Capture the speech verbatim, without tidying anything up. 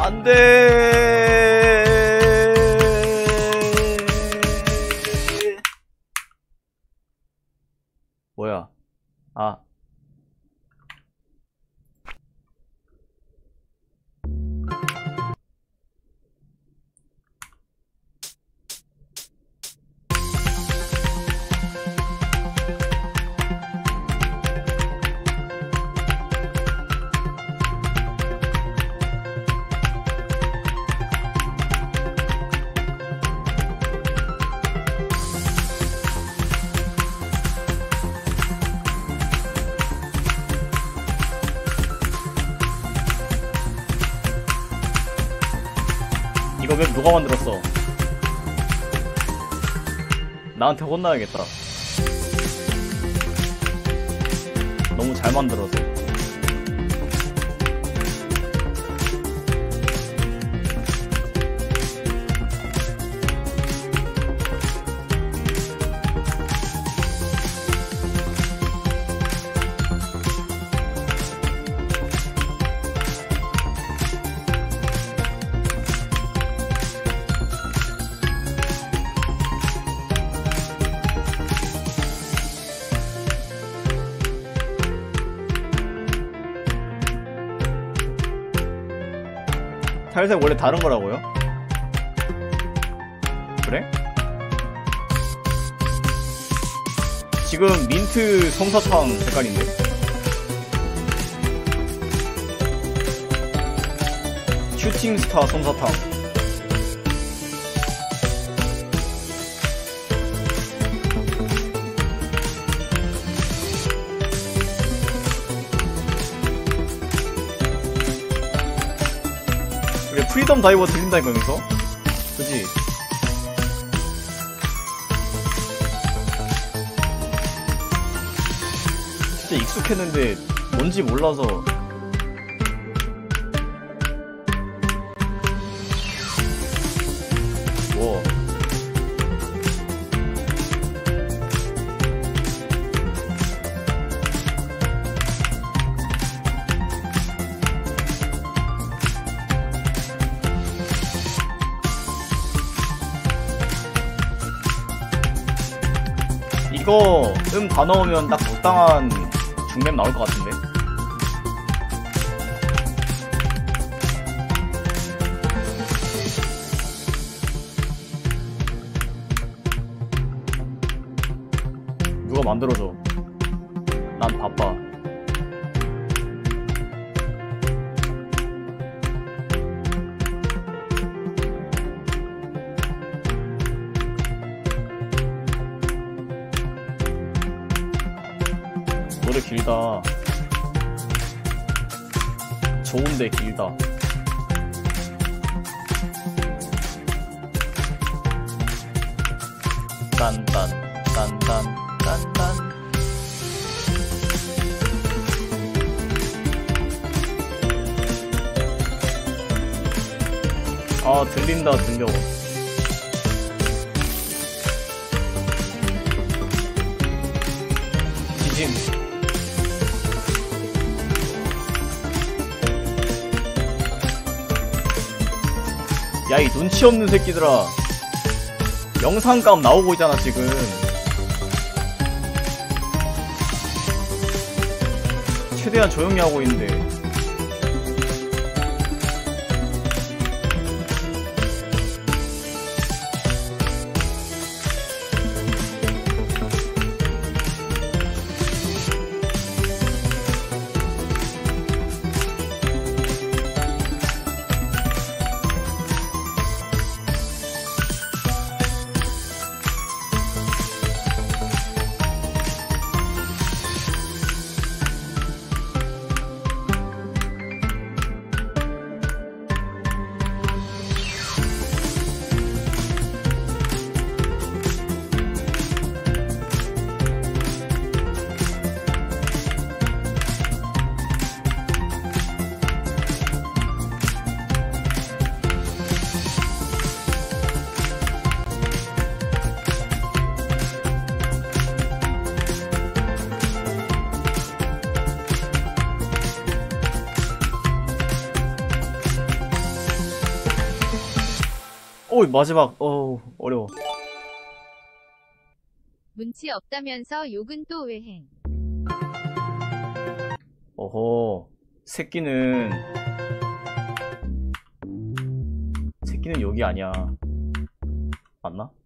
안돼. 뭐야? 아. 이거 맵 누가 만들었어? 나한테 혼나야겠다. 너무 잘 만들어서. 탈색 원래 다른 거라고요? 그래? 지금 민트 솜사탕 색깔인데? 슈팅스타 솜사탕. 그래, 프리덤 다이버 들린다니까, 여기서? 그치? 진짜 익숙했는데, 뭔지 몰라서. 뭐. 이거 음 다 넣으면 딱 적당한 중맵 나올 것 같은데? 누가 만들어줘. 난 바빠. 노래 길다. 좋은데 길다. 딴딴 딴딴 딴딴. 아 들린다 들려. 지진. 야, 이 눈치 없는 새끼들아. 영상감 나오고 있잖아, 지금. 최대한 조용히 하고 있는데. 오, 마지막. 어, 어려워. 문치 없다면서 욕은 또 왜 해? 어허. 새끼는 새끼는 여기 아니야. 맞나?